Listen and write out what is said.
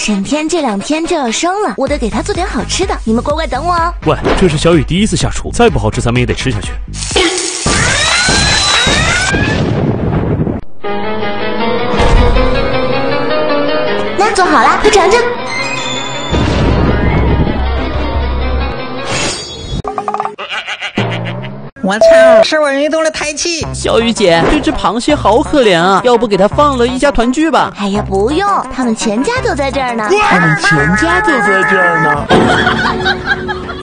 沈天这2天就要生了，我得给他做点好吃的，你们乖乖等我哦。 喂，这是小雨第一次下厨，再不好吃咱们也得吃下去。 那做好了，快尝尝。 我操，是我人动了胎气。 小雨姐，这只螃蟹好可怜啊，要不给它放了一家团聚吧？ 哎呀，不用，他们全家都在这儿呢。 他们全家都在这儿呢。